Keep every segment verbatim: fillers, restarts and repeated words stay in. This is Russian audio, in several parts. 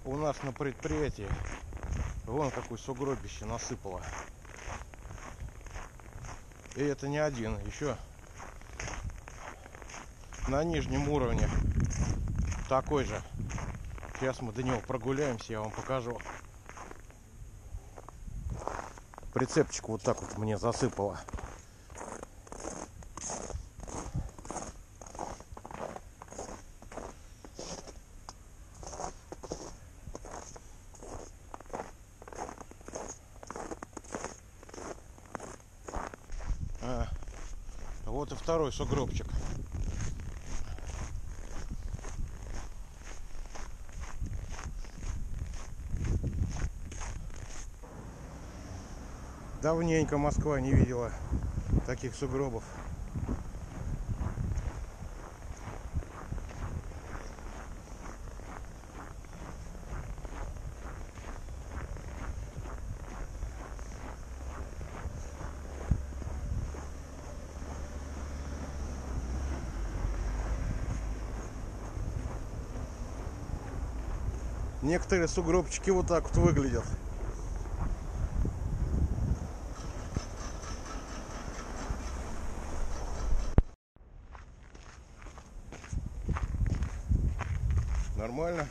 У нас на предприятии вон какой сугробище насыпало. И это не один, еще на нижнем уровне такой же. Сейчас мы до него прогуляемся, я вам покажу. Прицепчик вот так вот мне засыпало. А, вот и второй сугробчик. Давненько Москва не видела таких сугробов. Некоторые сугробчики вот так вот выглядят. Нормально.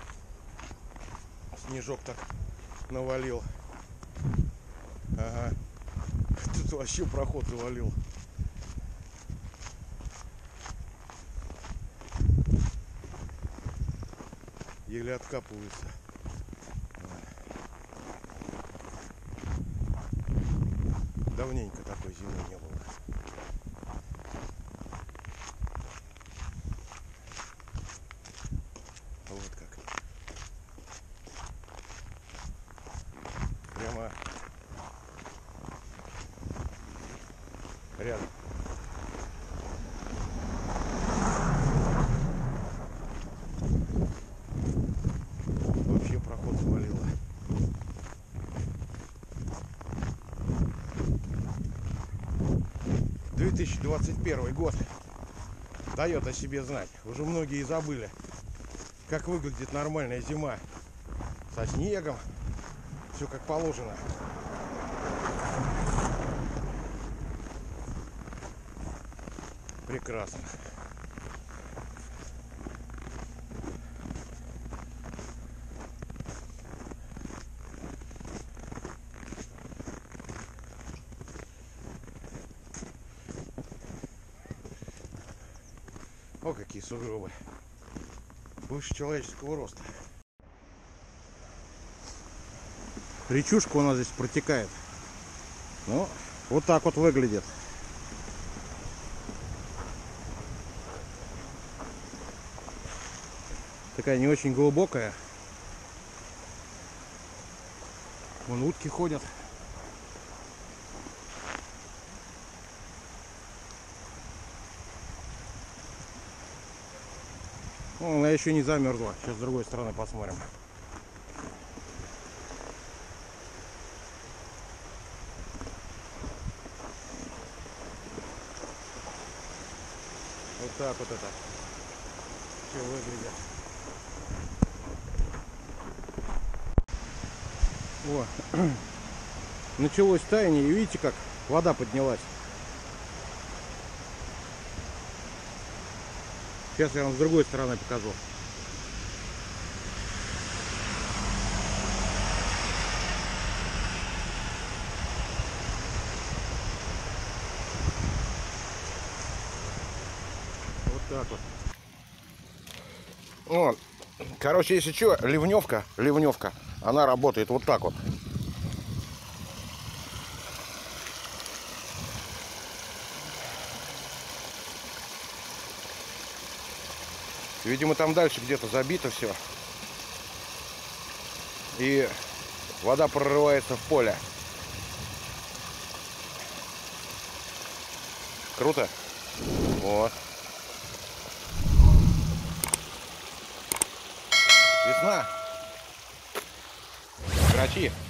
Снежок так навалил. Ага. Тут вообще проход завалил. Еле откапывается. Давненько такой зимы не было. Вот как. Прямо рядом. Вообще проход завалило. две тысячи двадцать первый год дает о себе знать. Уже многие забыли, как выглядит нормальная зима. Со снегом. Все как положено. Прекрасно. О, какие сугробы. Выше человеческого роста. Речушка у нас здесь протекает. Ну, вот так вот выглядит. Такая не очень глубокая. Вон утки ходят. О, она еще не замерзла. Сейчас с другой стороны посмотрим. Вот так вот это все выглядит. О, началось таяние, и видите, как вода поднялась. Сейчас я вам с другой стороны покажу. Вот так вот. Вот. Короче, если что, ливневка, ливневка, она работает вот так вот. Видимо, там дальше где-то забито все. И вода прорывается в поле. Круто? Вот. Весна. Грачи.